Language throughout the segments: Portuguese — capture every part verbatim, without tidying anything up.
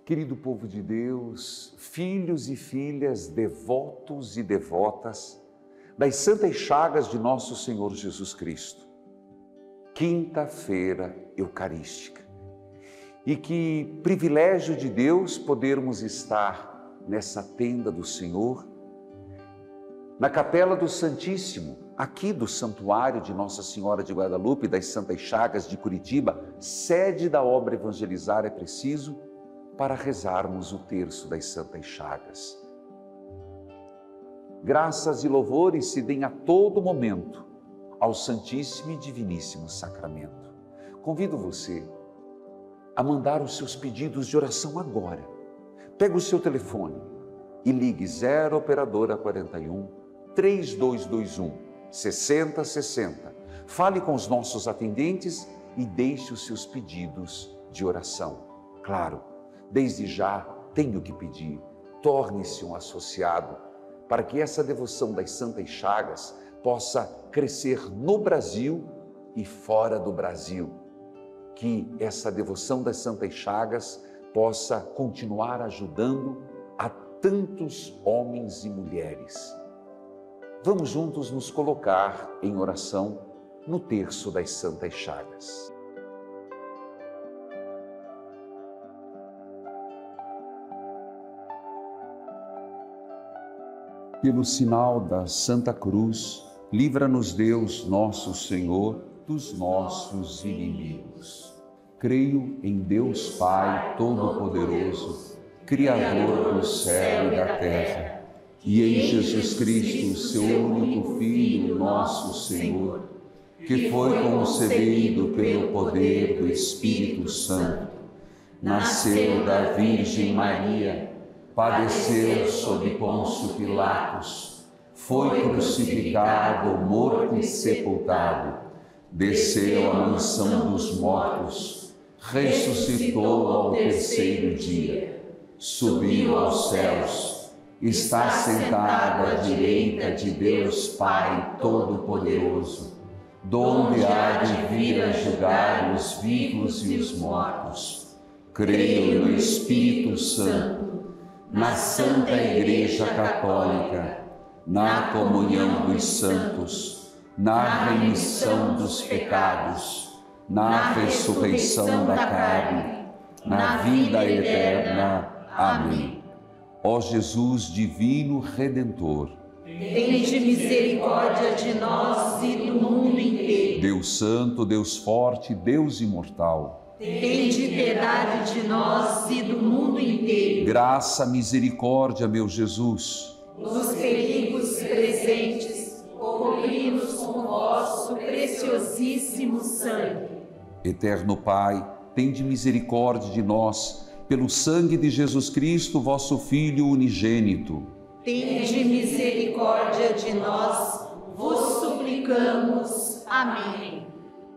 Querido povo de Deus, filhos e filhas, devotos e devotas das santas chagas de nosso Senhor Jesus Cristo, quinta-feira eucarística. E que privilégio de Deus podermos estar nessa tenda do Senhor, na capela do Santíssimo, aqui do Santuário de Nossa Senhora de Guadalupe, das Santas Chagas de Curitiba, sede da obra Evangelizar é Preciso, para rezarmos o terço das Santas Chagas. Graças e louvores se deem a todo momento ao Santíssimo e Diviníssimo Sacramento. Convido você a mandar os seus pedidos de oração agora. Pega o seu telefone e ligue zero operadora quarenta e um, três dois dois um, seis zero seis zero. Fale com os nossos atendentes e deixe os seus pedidos de oração. Claro, desde já tenho que pedir, torne-se um associado para que essa devoção das Santas Chagas possa crescer no Brasil e fora do Brasil. Que essa devoção das Santas Chagas possa continuar ajudando a tantos homens e mulheres. Vamos juntos nos colocar em oração no terço das Santas Chagas. Pelo sinal da Santa Cruz, livra-nos Deus, nosso Senhor, dos nossos inimigos. Creio em Deus Pai Todo-Poderoso, Criador do céu e da terra, e em Jesus Cristo, seu único Filho, nosso Senhor, que foi concebido pelo poder do Espírito Santo, nasceu da Virgem Maria, padeceu sob Pôncio Pilatos, foi crucificado, morto e sepultado, desceu à mansão dos mortos, ressuscitou ao terceiro dia, subiu aos céus, está sentado à direita de Deus Pai Todo-Poderoso, donde há de vir a julgar os vivos e os mortos. Creio no Espírito Santo, na Santa Igreja Católica, na comunhão dos santos, na remissão dos pecados, na ressurreição da carne, na vida eterna. Amém. Ó Jesus divino Redentor, tende misericórdia de nós e do mundo inteiro. Deus Santo, Deus Forte, Deus Imortal, tende piedade de nós e do mundo inteiro. Graça, misericórdia, meu Jesus. Nos perigos presentes, cobri-nos com vosso preciosíssimo sangue. Eterno Pai, tende misericórdia de nós, pelo sangue de Jesus Cristo, vosso Filho unigênito. Tende misericórdia de nós, vos suplicamos. Amém.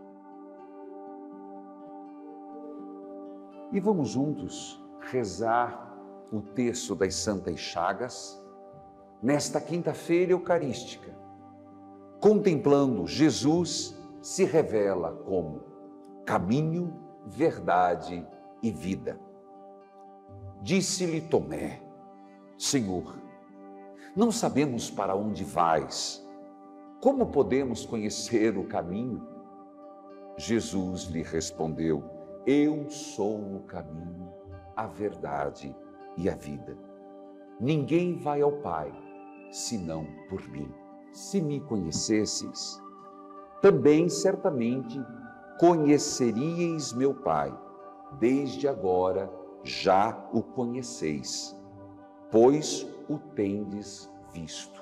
E vamos juntos rezar o terço das Santas Chagas nesta quinta-feira eucarística, contemplando Jesus se revela como caminho, verdade e vida. Disse-lhe Tomé: Senhor, não sabemos para onde vais, como podemos conhecer o caminho? Jesus lhe respondeu: Eu sou o caminho, a verdade e a vida. Ninguém vai ao Pai, senão por mim. Se me conhecesseis, também certamente conheceríeis meu Pai. Desde agora já o conheceis, pois o tendes visto.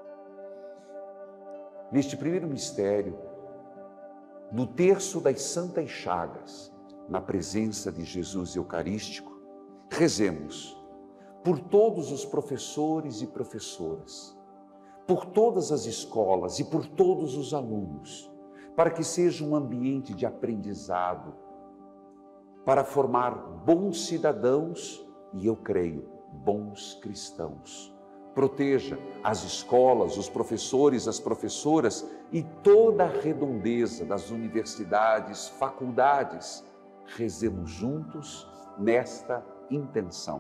Neste primeiro mistério, no terço das Santas Chagas, na presença de Jesus Eucarístico, rezemos por todos os professores e professoras, por todas as escolas e por todos os alunos, para que seja um ambiente de aprendizado, para formar bons cidadãos e, eu creio, bons cristãos. Proteja as escolas, os professores, as professoras e toda a redondeza das universidades, faculdades. Rezemos juntos nesta intenção.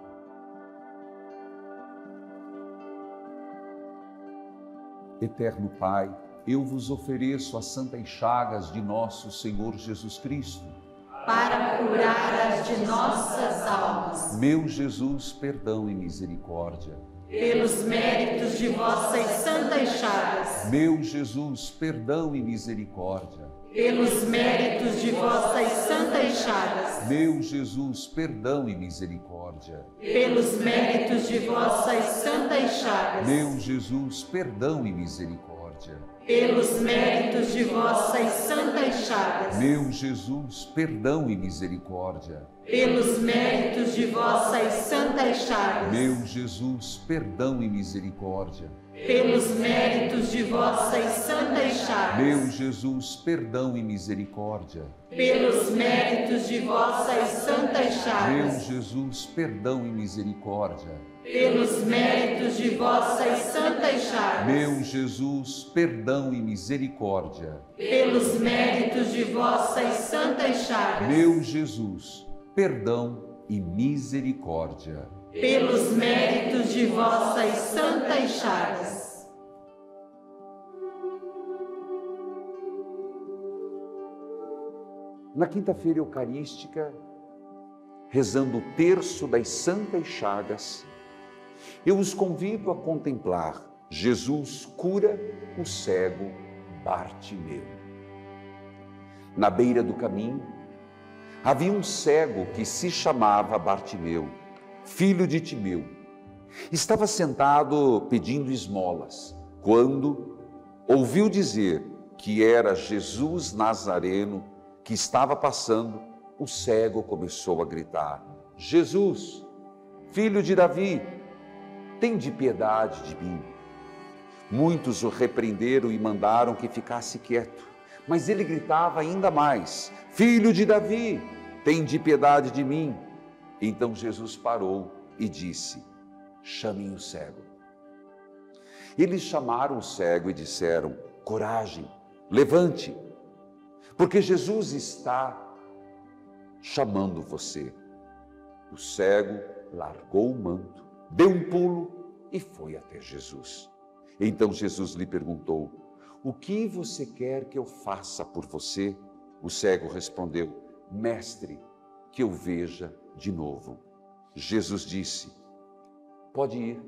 Eterno Pai, eu vos ofereço as santas chagas de nosso Senhor Jesus Cristo, para curar as de nossas almas. Meu Jesus, perdão e misericórdia. Pelos méritos de vossas santas chagas. Meu Jesus, perdão e misericórdia. Pelos méritos de vossas santas chagas. Meu Jesus, perdão e misericórdia. Pelos méritos de vossas santas chagas. Meu Jesus, perdão e misericórdia. Pelos méritos de vossas santas chagas. Meu Jesus, perdão e misericórdia. Pelos méritos de vossas santas chagas. Meu Jesus, perdão e misericórdia. Pelos méritos de vossas santas chagas. Meu Jesus, perdão e misericórdia. Pelos méritos de vossas santas chagas. Meu Jesus, perdão e misericórdia. Pelos méritos de vossas santas chagas. Meu Jesus, perdão e misericórdia. Pelos méritos de vossas santas chagas. Meu Jesus, perdão e misericórdia. Pelos méritos de vossas santas chagas. Na quinta-feira eucarística, rezando o terço das santas chagas, eu os convido a contemplar Jesus cura o cego Bartimeu. Na beira do caminho, havia um cego que se chamava Bartimeu, filho de Timeu. Estava sentado pedindo esmolas, quando ouviu dizer que era Jesus Nazareno que estava passando. O cego começou a gritar: Jesus, filho de Davi, tende piedade de mim. Muitos o repreenderam e mandaram que ficasse quieto, mas ele gritava ainda mais: Filho de Davi, tende piedade de mim. Então Jesus parou e disse: chamem o cego. Eles chamaram o cego e disseram: coragem, levante, porque Jesus está chamando você. O cego largou o manto, deu um pulo e foi até Jesus. Então Jesus lhe perguntou: o que você quer que eu faça por você? O cego respondeu: mestre, que eu veja de novo. Jesus disse: pode ir.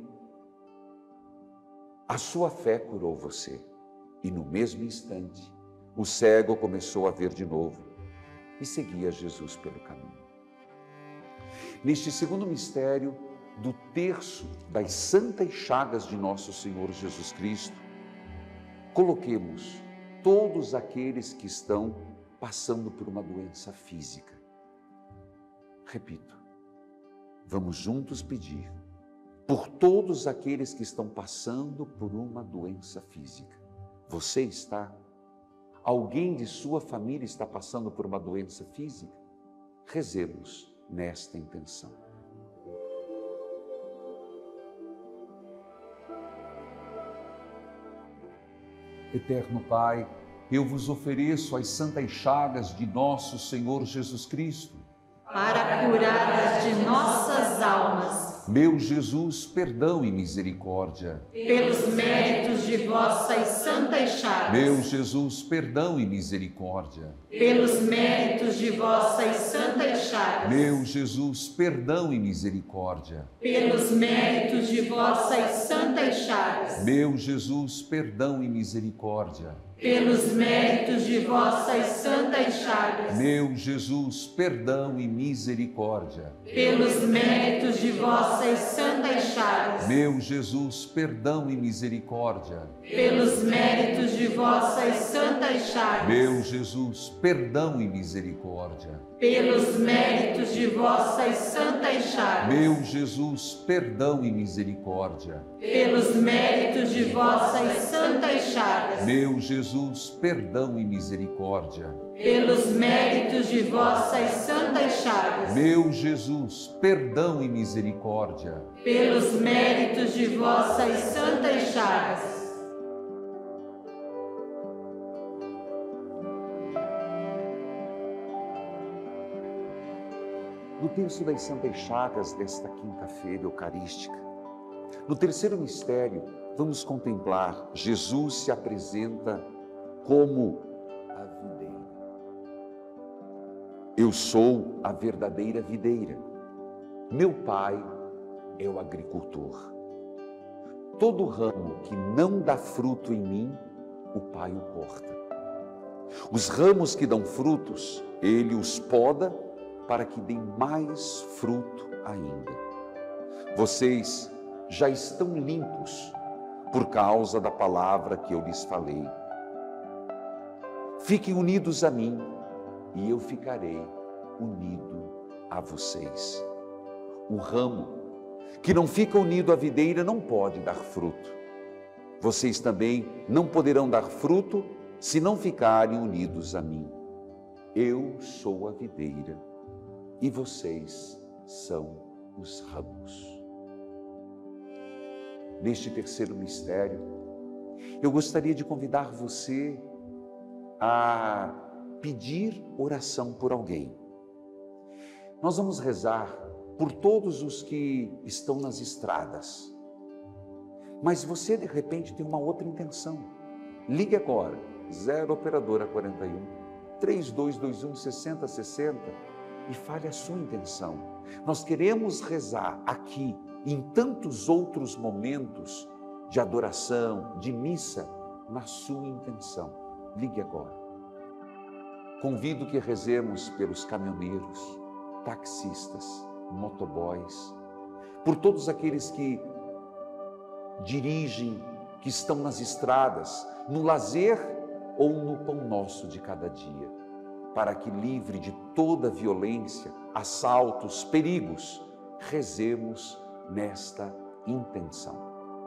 A sua fé curou você. E no mesmo instante, o cego começou a ver de novo e seguia Jesus pelo caminho. Neste segundo mistério do terço das santas chagas de nosso Senhor Jesus Cristo, coloquemos todos aqueles que estão passando por uma doença física. Repito, vamos juntos pedir por todos aqueles que estão passando por uma doença física. Você está? Alguém de sua família está passando por uma doença física? Rezemos nesta intenção. Eterno Pai, eu vos ofereço as santas chagas de nosso Senhor Jesus Cristo, para curar as de nossas almas. Meu Jesus, perdão e misericórdia. Pelos méritos de vossas santas chagas. Meu Jesus, perdão e misericórdia. Pelos méritos de vossas santas chagas. Meu Jesus, perdão e misericórdia. Pelos méritos de vossas santas chagas. Meu Jesus, perdão e misericórdia. Pelos méritos de vossas santas chagas. Meu Jesus, perdão e misericórdia. Pelos méritos de vossas santas chagas. Meu Jesus, perdão e misericórdia. Pelos méritos de vossas santas chagas. Meu Jesus, perdão e misericórdia. Pelos méritos de vossas santas chagas. Meu Jesus, perdão e misericórdia. Pelos méritos de vossas santas chagas. Meu Jesus, perdão e misericórdia. Pelos méritos de vossas santas chagas. Meu Jesus, perdão e misericórdia. Pelos méritos de vossas santas chagas. No terço das Santas Chagas desta quinta-feira eucarística, no terceiro mistério, vamos contemplar Jesus se apresenta como a videira. Eu sou a verdadeira videira. Meu Pai é o agricultor. Todo ramo que não dá fruto em mim, o Pai o corta. Os ramos que dão frutos, Ele os poda para que deem mais fruto ainda. Vocês já estão limpos por causa da palavra que eu lhes falei. Fiquem unidos a mim e eu ficarei unido a vocês. O ramo que não fica unido à videira não pode dar fruto. Vocês também não poderão dar fruto se não ficarem unidos a mim. Eu sou a videira e vocês são os ramos. Neste terceiro mistério, eu gostaria de convidar você a pedir oração por alguém. Nós vamos rezar por todos os que estão nas estradas. Mas você, de repente, tem uma outra intenção. Ligue agora, zero operadora quarenta e um, três dois dois um, seis zero seis zero e fale a sua intenção. Nós queremos rezar aqui, em tantos outros momentos de adoração, de missa, na sua intenção. Ligue agora. Convido que rezemos pelos caminhoneiros, taxistas, motoboys, por todos aqueles que dirigem, que estão nas estradas, no lazer ou no pão nosso de cada dia, para que, livre de toda violência, assaltos, perigos, rezemos nesta intenção.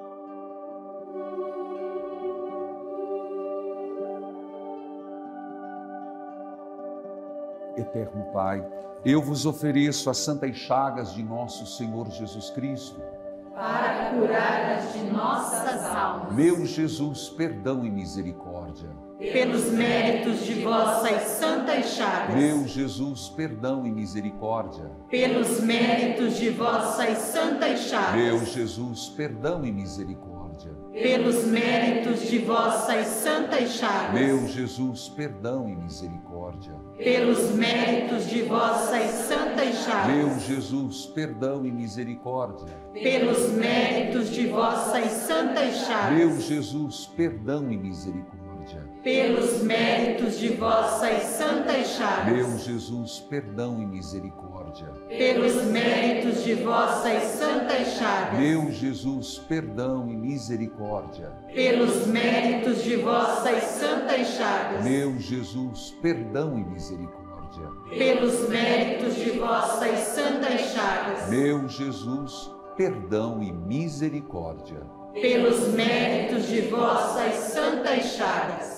Eterno Pai, eu vos ofereço as santas chagas de nosso Senhor Jesus Cristo, para curar as de nossas almas. Meu Jesus, perdão e misericórdia. Pelos méritos de vossas santas chagas. Meu Jesus, perdão e misericórdia. Pelos méritos de vossas santas chagas. Meu Jesus, perdão e misericórdia. Pelos méritos de vossas santas chagas. Meu Jesus, perdão e misericórdia. Pelos méritos de vossas santas chagas. Meu Jesus, perdão e misericórdia. Pelos méritos de vossas santas chagas. Meu Jesus, perdão e misericórdia. Pelos méritos de vossas santas chagas. Meu Jesus, perdão e misericórdia. Pelos méritos de vossas santas chagas. Meu Jesus, perdão e misericórdia. Pelos méritos de vossas santas chagas. Meu Jesus, perdão e misericórdia. Pelos méritos de vossas santas chagas. Meu Jesus, perdão e misericórdia. Pelos méritos de vossas santas chagas.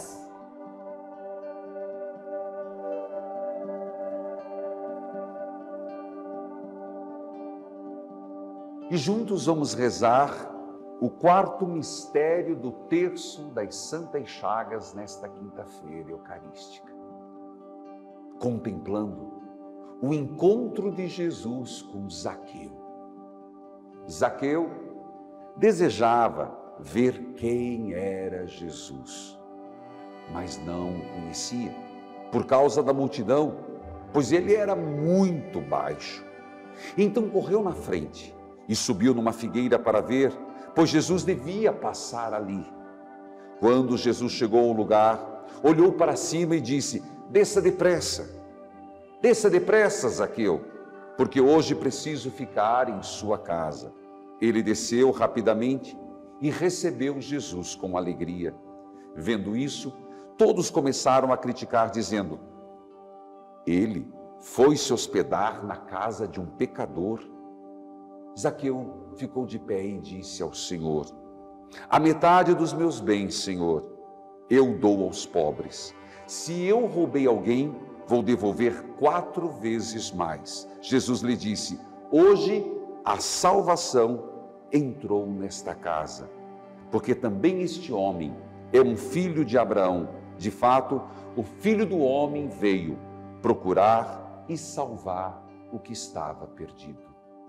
E juntos vamos rezar o quarto mistério do terço das Santas Chagas nesta quinta-feira eucarística, contemplando o encontro de Jesus com Zaqueu. Zaqueu desejava ver quem era Jesus, mas não o conhecia por causa da multidão, pois ele era muito baixo. Então correu na frente e subiu numa figueira para ver, pois Jesus devia passar ali. Quando Jesus chegou ao lugar, olhou para cima e disse: desça depressa, desça depressa, Zaqueu, porque hoje preciso ficar em sua casa. Ele desceu rapidamente e recebeu Jesus com alegria. Vendo isso, todos começaram a criticar, dizendo: ele foi se hospedar na casa de um pecador. Zaqueu ficou de pé e disse ao Senhor: a metade dos meus bens, Senhor, eu dou aos pobres. Se eu roubei alguém, vou devolver quatro vezes mais. Jesus lhe disse: hoje a salvação entrou nesta casa, porque também este homem é um filho de Abraão. De fato, o Filho do Homem veio procurar e salvar o que estava perdido.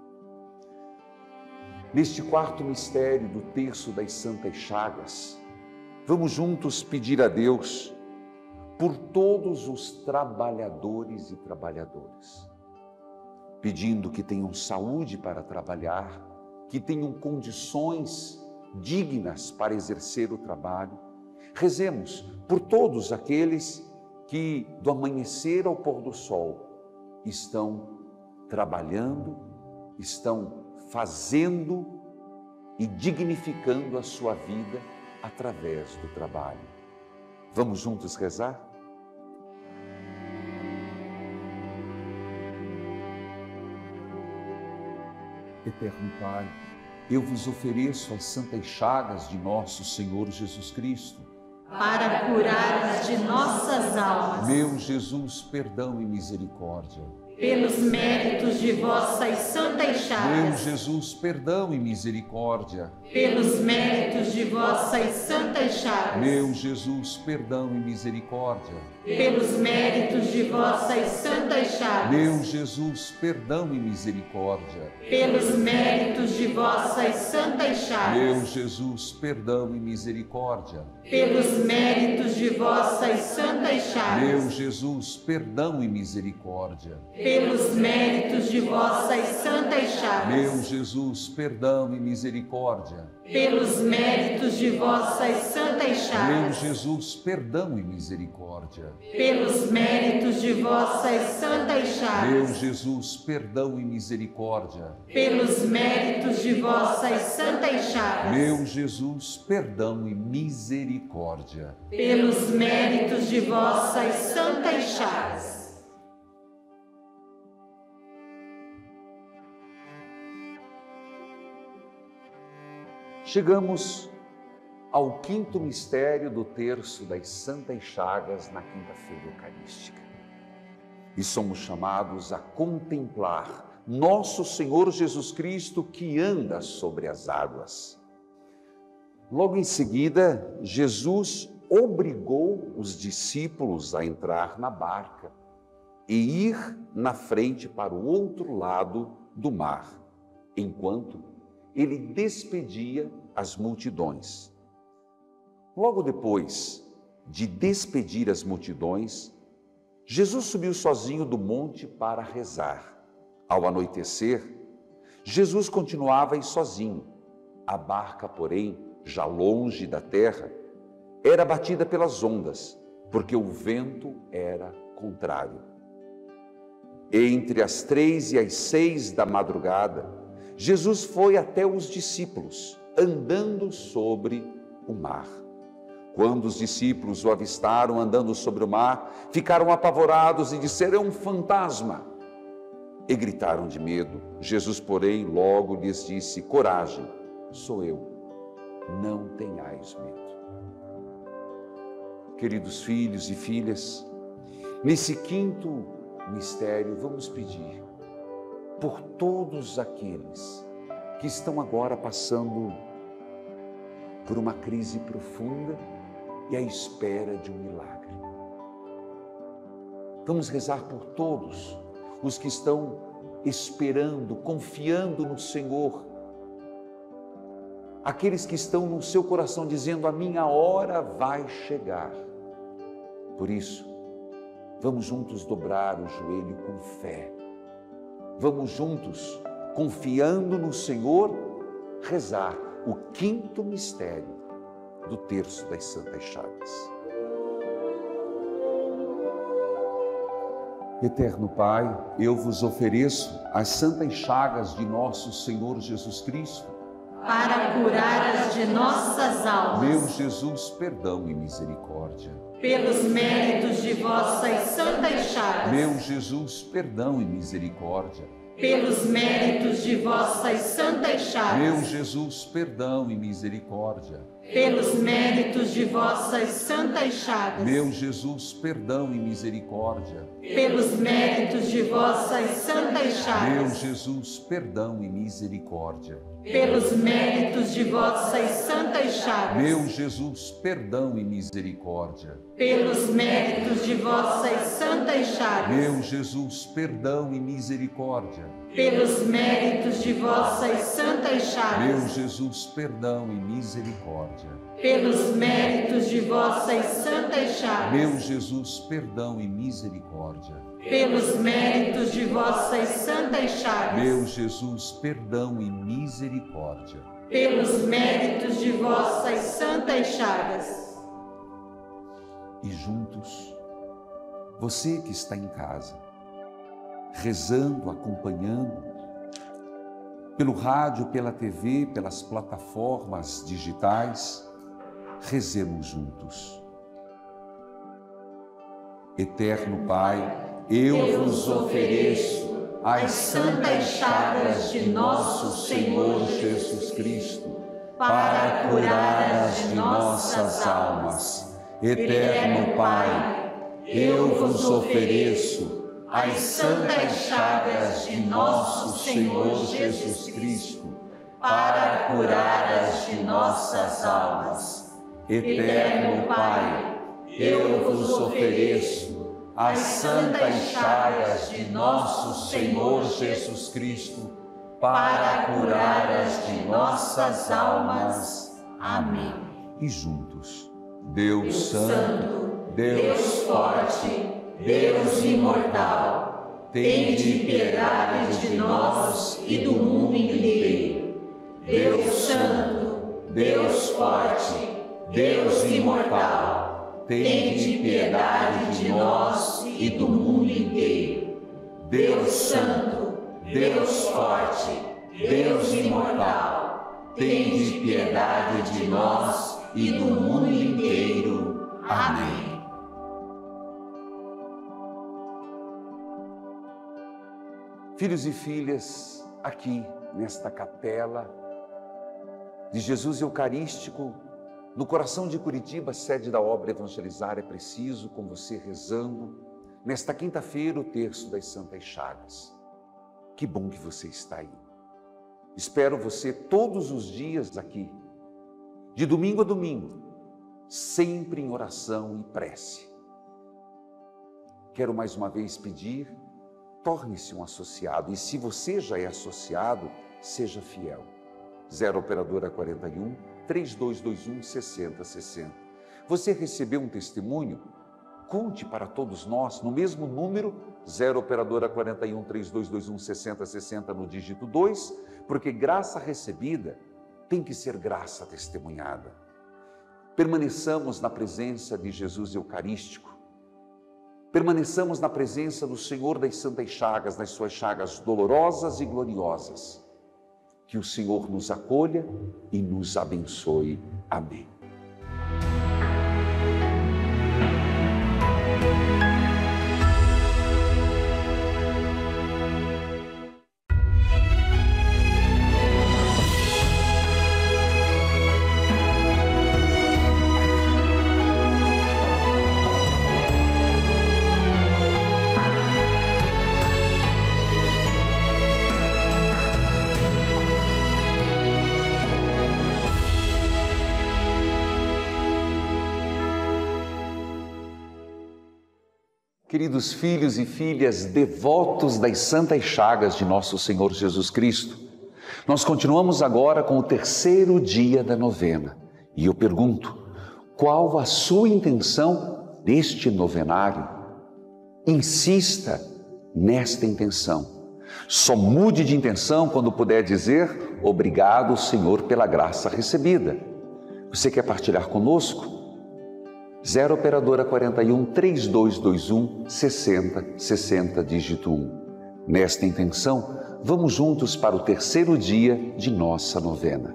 Neste quarto mistério do terço das Santas Chagas, vamos juntos pedir a Deus por todos os trabalhadores e trabalhadoras, pedindo que tenham saúde para trabalhar, que tenham condições dignas para exercer o trabalho. Rezemos por todos aqueles que, do amanhecer ao pôr do sol, estão trabalhando, estão fazendo e dignificando a sua vida através do trabalho. Vamos juntos rezar? Eterno Pai, eu vos ofereço as santas chagas de nosso Senhor Jesus Cristo, para curar as de nossas almas. Meu Jesus, perdão e misericórdia. Pelos méritos de vossas santas chagas. Meu Jesus, perdão e misericórdia. Pelos méritos de vossas santas chagas. Meu Jesus, perdão e misericórdia. Pelos méritos de vossas santas chagas. Meu Jesus, perdão e misericórdia. Pelos méritos de vossas santas chagas. Meu Jesus, perdão e misericórdia. Pelos méritos de vossas santas chagas. Meu Jesus, perdão e misericórdia. Pelos méritos de vossas santas chagas. Meu Jesus, perdão e misericórdia. Pelos méritos de vossas santas chagas. Meu Jesus, perdão e misericórdia. Pelos méritos de vossas santas chagas. Meu Jesus, perdão e misericórdia. Pelos méritos de vossas santas chagas. Meu Jesus, perdão e misericórdia. Pelos méritos de vossas santas chagas. Chegamos ao quinto mistério do terço das Santas Chagas na quinta-feira eucarística. E somos chamados a contemplar nosso Senhor Jesus Cristo que anda sobre as águas. Logo em seguida, Jesus obrigou os discípulos a entrar na barca e ir na frente para o outro lado do mar, enquanto ele despedia as multidões. Logo depois de despedir as multidões, Jesus subiu sozinho do monte para rezar. Ao anoitecer, Jesus continuava aí sozinho. A barca, porém, já longe da terra, era batida pelas ondas, porque o vento era contrário. Entre as três e as seis da madrugada, Jesus foi até os discípulos, andando sobre o mar. Quando os discípulos o avistaram andando sobre o mar, ficaram apavorados e disseram: é um fantasma. E gritaram de medo. Jesus, porém, logo lhes disse: coragem, sou eu, não tenhais medo. Queridos filhos e filhas, nesse quinto mistério, vamos pedir por todos aqueles que estão agora passando por uma crise profunda e à espera de um milagre. Vamos rezar por todos os que estão esperando, confiando no Senhor. Aqueles que estão no seu coração dizendo: a minha hora vai chegar. Por isso, vamos juntos dobrar o joelho com fé. Vamos juntos, confiando no Senhor, rezar o quinto mistério do terço das Santas Chagas. Eterno Pai, eu vos ofereço as santas chagas de nosso Senhor Jesus Cristo, para curar as de nossas almas. Meu Jesus, perdão e misericórdia. Pelos méritos de vossas santas chagas. Meu Jesus, perdão e misericórdia. Pelos méritos de vossas santas chagas. Meu Jesus, perdão e misericórdia. Pelos méritos de vossas santas chagas. Meu Jesus, perdão e misericórdia. Pelos méritos de vossas santas chagas. Meu Jesus, perdão e misericórdia. pelos méritos de vossas santas chagas, Meu Jesus, perdão e misericórdia. pelos méritos de vossas santas chagas, Meu Jesus, perdão e misericórdia. pelos méritos de vossas santas chagas, Meu Jesus, perdão e misericórdia. pelos méritos de vossas santas chagas, Meu Jesus, perdão e misericórdia. pelos méritos de vossas santas chagas, Meu Jesus, perdão e misericórdia. pelos méritos de vossas santas chagas. E juntos, você que está em casa, rezando, acompanhando, pelo rádio, pela T V, pelas plataformas digitais, rezemos juntos. Eterno Pai, eu vos ofereço as santas chagas de nosso Senhor Jesus Cristo, para curar as de nossas almas. Eterno Pai, eu vos ofereço as santas chagas de nosso Senhor Jesus Cristo, para curar as de nossas almas. Eterno Pai, eu vos ofereço as santas chagas de nosso Senhor Jesus Cristo, para curar as de nossas almas. Amém. E juntos, Deus Santo, Deus Forte, Deus Imortal, tende piedade de nós e do mundo inteiro. Deus Santo, Deus Forte, Deus Imortal, tende piedade de nós e do mundo inteiro. Deus Santo, Deus Forte, Deus Imortal, tende piedade de nós e do mundo inteiro. Amém. Filhos e filhas, aqui nesta capela de Jesus Eucarístico, no coração de Curitiba, sede da obra Evangelizar é Preciso, com você rezando, nesta quinta-feira, o terço das Santas Chagas. Que bom que você está aí. Espero você todos os dias aqui, de domingo a domingo, sempre em oração e prece. Quero mais uma vez pedir, torne-se um associado, e se você já é associado, seja fiel. zero operadora quarenta e um, três dois dois um, seis zero seis zero. Você recebeu um testemunho? Conte para todos nós no mesmo número, zero operadora quarenta e um, três dois dois um, seis zero seis zero no dígito dois, porque graça recebida tem que ser graça testemunhada. Permaneçamos na presença de Jesus Eucarístico, permaneçamos na presença do Senhor das Santas Chagas, nas suas chagas dolorosas e gloriosas. Que o Senhor nos acolha e nos abençoe. Amém. Queridos filhos e filhas devotos das santas chagas de nosso Senhor Jesus Cristo, nós continuamos agora com o terceiro dia da novena. E eu pergunto, qual a sua intenção neste novenário? Insista nesta intenção. Só mude de intenção quando puder dizer, obrigado, Senhor, pela graça recebida. Você quer partilhar conosco? zero operadora quarenta e um, três dois dois um, sessenta sessenta, dígito um. Nesta intenção, vamos juntos para o terceiro dia de nossa novena.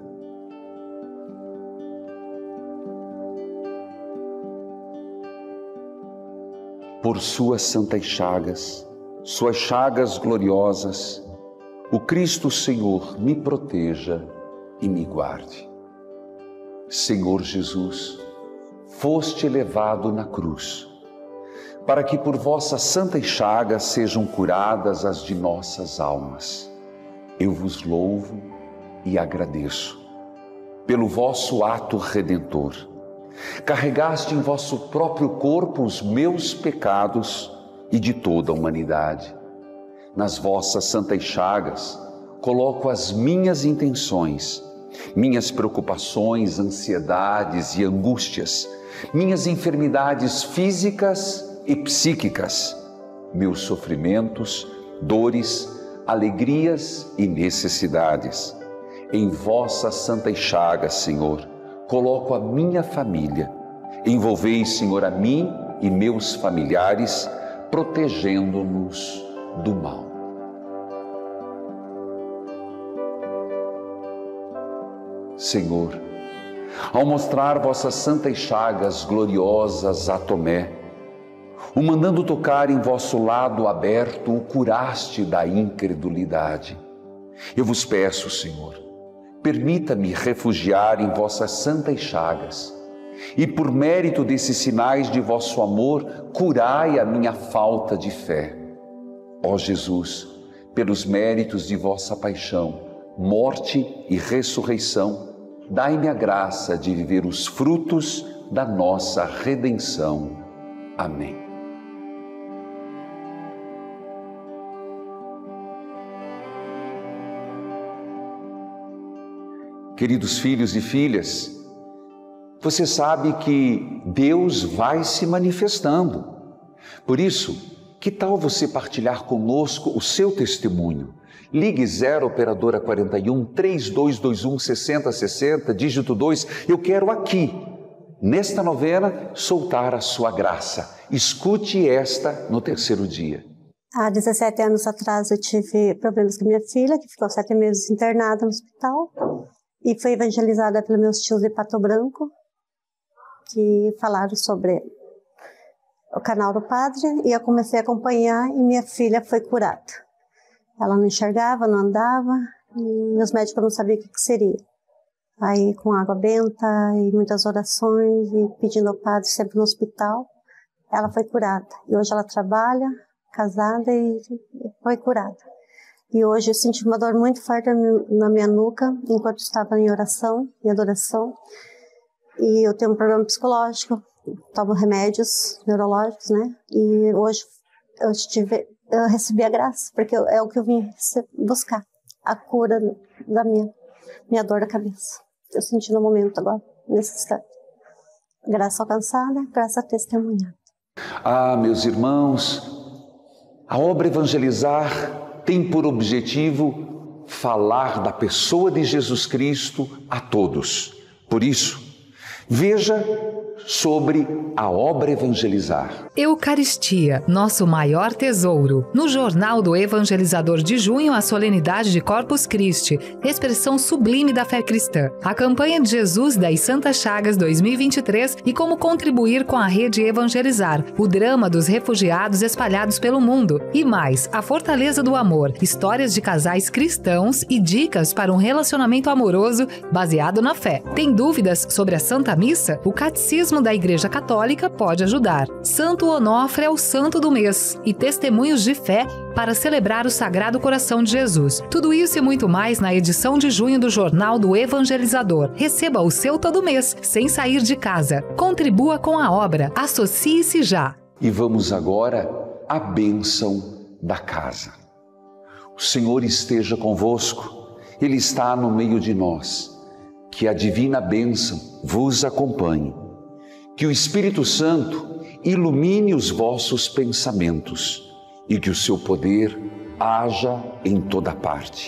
Por suas santas chagas, suas chagas gloriosas, o Cristo Senhor me proteja e me guarde. Senhor Jesus, foste levado na cruz, para que por vossas santas chagas sejam curadas as de nossas almas. Eu vos louvo, e agradeço pelo vosso ato redentor. Carregaste em vosso próprio corpo os meus pecados e de toda a humanidade. Nas vossas santas chagas coloco as minhas intenções, minhas preocupações, ansiedades e angústias, minhas enfermidades físicas e psíquicas, meus sofrimentos, dores, alegrias e necessidades. Em vossas santas chagas, Senhor, coloco a minha família. Envolvei, Senhor, a mim e meus familiares, protegendo-nos do mal. Senhor, ao mostrar vossas santas chagas gloriosas a Tomé, o mandando tocar em vosso lado aberto, o curaste da incredulidade. Eu vos peço, Senhor, permita-me refugiar em vossas santas chagas e, por mérito desses sinais de vosso amor, curai a minha falta de fé. Ó Jesus, pelos méritos de vossa paixão, morte e ressurreição, dai-me a graça de viver os frutos da nossa redenção. Amém. Queridos filhos e filhas, você sabe que Deus vai se manifestando. Por isso, que tal você partilhar conosco o seu testemunho? Ligue zero operadora quarenta e um, três dois dois um, seis zero seis zero, dígito dois. Eu quero aqui, nesta novena, soltar a sua graça. Escute esta no terceiro dia. Há dezessete anos atrás eu tive problemas com minha filha, que ficou sete meses internada no hospital. E foi evangelizada pelos meus tios de Pato Branco, que falaram sobre o canal do Padre, e eu comecei a acompanhar e minha filha foi curada. Ela não enxergava, não andava, e os médicos não sabiam o que seria. Aí, com água benta e muitas orações, e pedindo ao Padre sempre no hospital, ela foi curada. E hoje ela trabalha, casada, e foi curada. E hoje eu senti uma dor muito forte na minha nuca, enquanto estava em oração e adoração. E eu tenho um problema psicológico, tomo remédios neurológicos, né? E hoje eu, tive, eu recebi a graça, porque é o que eu vim buscar, a cura da minha, minha dor da cabeça. Eu senti no momento agora, nesse instante. Graça alcançada, graça testemunhada. Ah, meus irmãos, a obra Evangelizar tem por objetivo falar da pessoa de Jesus Cristo a todos. Por isso, veja sobre a obra Evangelizar. Eucaristia, nosso maior tesouro. No Jornal do Evangelizador de junho, a solenidade de Corpus Christi, expressão sublime da fé cristã. A campanha de Jesus das Santas Chagas dois mil e vinte e três e como contribuir com a rede Evangelizar, o drama dos refugiados espalhados pelo mundo. E mais, a fortaleza do amor, histórias de casais cristãos e dicas para um relacionamento amoroso baseado na fé. Tem dúvidas sobre a Santa Missa? O Catecismo da Igreja Católica pode ajudar. Santo Onofre é o santo do mês e testemunhos de fé para celebrar o Sagrado Coração de Jesus. Tudo isso e muito mais na edição de junho do Jornal do Evangelizador. Receba o seu todo mês, sem sair de casa. Contribua com a obra. Associe-se já. E vamos agora à bênção da casa. O Senhor esteja convosco. Ele está no meio de nós. Que a divina bênção vos acompanhe. Que o Espírito Santo ilumine os vossos pensamentos e que o seu poder haja em toda parte.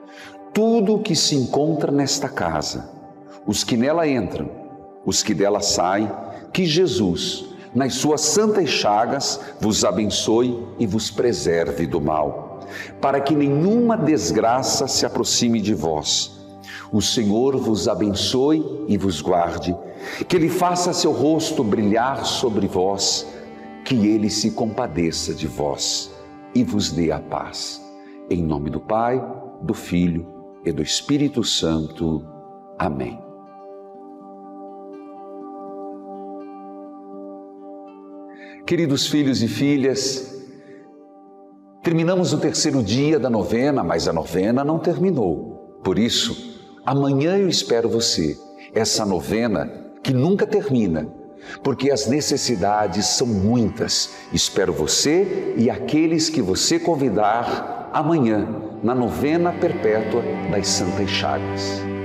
Tudo o que se encontra nesta casa, os que nela entram, os que dela saem, que Jesus, nas suas santas chagas, vos abençoe e vos preserve do mal, para que nenhuma desgraça se aproxime de vós. O Senhor vos abençoe e vos guarde, que Ele faça seu rosto brilhar sobre vós, que Ele se compadeça de vós e vos dê a paz. Em nome do Pai, do Filho e do Espírito Santo. Amém. Queridos filhos e filhas, terminamos o terceiro dia da novena, mas a novena não terminou. Por isso, Amanhã eu espero você, essa novena que nunca termina, porque as necessidades são muitas. Espero você e aqueles que você convidar amanhã na novena perpétua das Santas Chagas.